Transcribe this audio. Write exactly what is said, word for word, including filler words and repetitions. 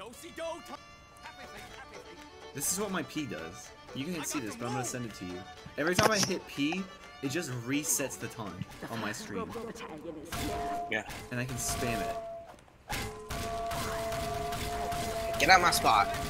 This is what my P does. You can't see this, but I'm gonna send it to you. Every time I hit P, it just resets the time on my stream. Yeah. And I can spam it. Get out my spot.